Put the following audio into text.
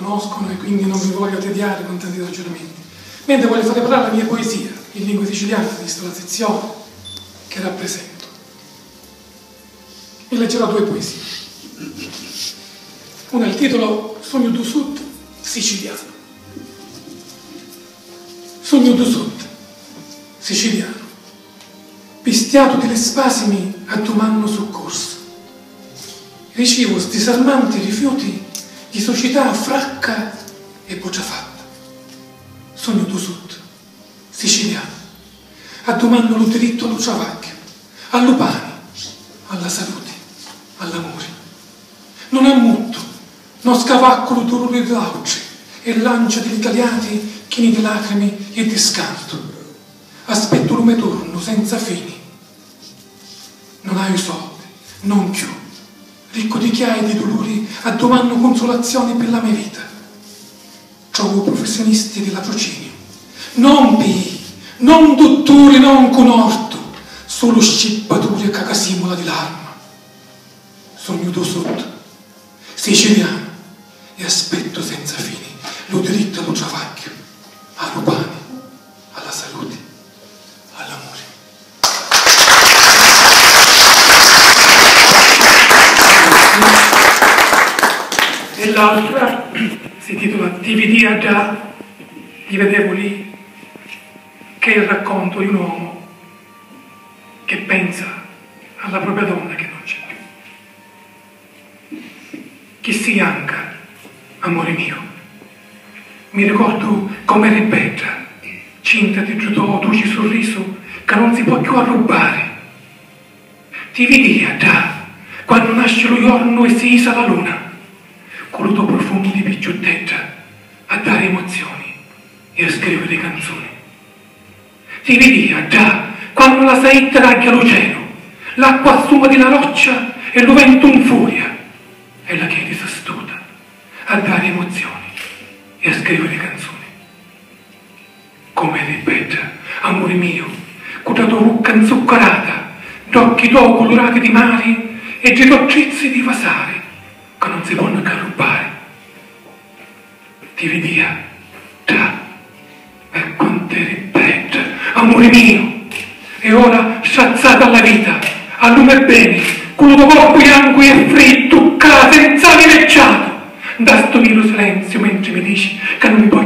conoscono e quindi non vi voglio tediare con tanti ragionamenti, mentre voglio fare parlare la mia poesia in lingua siciliana, vista la sezione che rappresento. Vi leggerò due poesie. Una il titolo Sogno du Sud siciliano. Sogno du Sud siciliano, pistiato delle spasimi a domani soccorso. Ricevo disarmanti rifiuti di società fracca e bocciafatta. Sogno du Sud siciliano, a domani lo diritto allo ciavacchio, allo pane, alla salute, all'amore. Non ammutto, non scavaccolo dolore di lauce e lancia degli italiani chini di lacrime e di scanto. Aspetto lume torno senza fini. Non hai soldi, non più, ricco di chiaie e di dolori, a domani consolazioni per la mia vita. Trovo professionisti di latrocinio, non pii, non dottori, non con orto, solo scippature e cacasimola di larma. Sogno du Sud siciliano e aspetto senza fini lo diritto allo ciavacchio, allo pane, alla salute, all'amore. E l'altra si titola Ti vidi a già, ti vedevo lì, che è il racconto di un uomo che pensa alla propria donna che non c'è più. Chi si anca, amore mio, mi ricordo come eri bella, cinta di giudò, dolce sorriso che non si può più arrubare. Ti vedi a già, quando nasce lo giorno e si isa la luna, con il tuo profumo di picciottetta a dare emozioni e a scrivere canzoni. Ti vedi a già, quando la saetta raggia l'oceano, l'acqua assuma di la roccia e lo vento in furia, e la chiedi s'astuta a dare emozioni e a scrivere canzoni. Come eri bella, amore mio, con la tua bocca inzuccherata, d'occhi tuoi colorati di mari e di toccizi di vasari che non si possono carrubare. Ti vedia, già, e quanto eri bella, amore mio, e ora sciazzata alla vita, a lume bene, con il tuo corpo bianco e fritto, senza lecciato, da sto mio silenzio mentre mi dici che non mi puoi